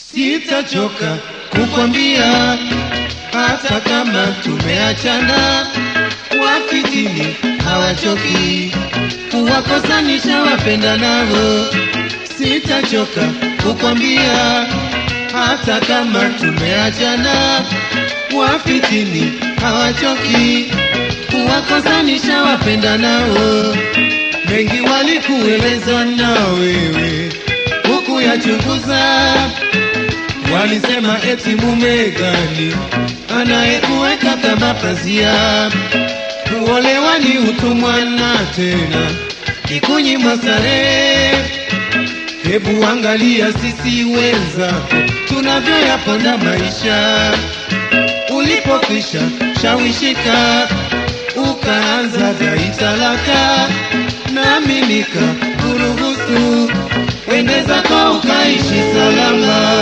Sitachoka kukwambia hata kama tumeachana, wafitini hawachoki kuwakosanisha wapenda nao. Sitachoka kukwambia hata kama tumeachana, wafitini hawachoki kuwakosanisha wapenda nao. Mengi walikueleza na wewe huku yachunguza, walisema eti mume gani anayekuweka kama pazia, kuolewa ni utumwa na tena ni kunyimwa starehe. Hebu angalia sisi wenzako tunavyoyaponda maisha, ulipokwisha shawishika ukaanza dai talaka, nami nikakuruhusu wende zako ukaishi salama.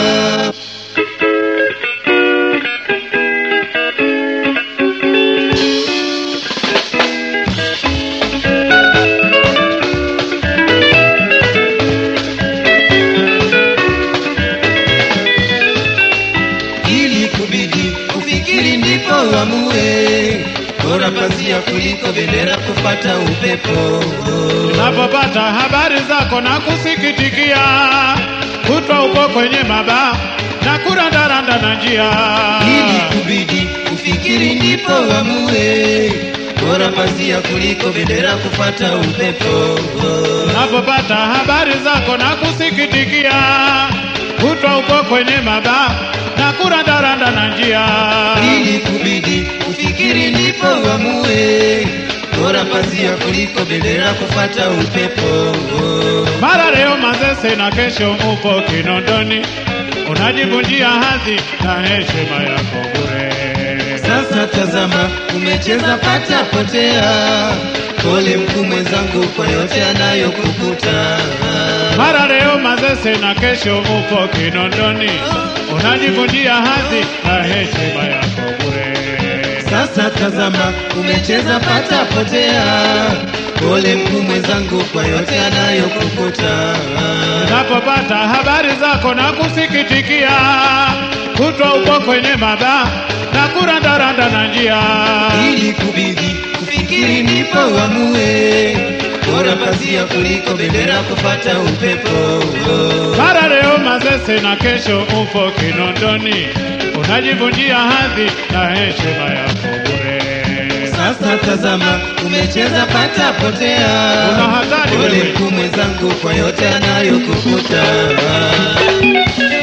Ili kubidi ufikiri ndipo uamue, bora pazia kuliko bendera kupata upepo. Napopata habari zako na kusikitikia, kutwa uko kwenye maba na kurandaranda na njia. Ili kubidi ufikiri ndipo uamue, bora pazia kuliko bendera kupata upepo. Napopata habari zako na kusikitikia, kutwa uko kwenye maba na kurandaranda na njia. Ili kubidi ufikiri ndipo uamue, bora pazia kuliko bendera kupata upepo. Mara leo Manzese na kesho upo Kinondoni, unajivunjia hadhi na heshima yako bure. Sasa tazama umecheza pata potea, pole mkuu mwenzangu kwa yote anayokukuta. Mara leo Manzese na kesho upo Kinondoni, unajivunjia hadhi na heshima yako bure. Sasa tazama umecheza pata potea, pole mkuu mwenzangu kwa yote anayokukuta. Napopata habari zako na kusikitikia, kutwa uko kwenye maba na kurandaranda na njia. Ili kubidi kufikiri ndipo uamue, bora pazia kuliko bendera kupata upepo. Mara leo Manzese na kesho upo Kinondoni, unajivunjia hadhi na heshima yako bure. Sasa tazama umecheza pata potea, Una hatari pole wewe. mkuu mwenzangu kwa yote anayokukuta.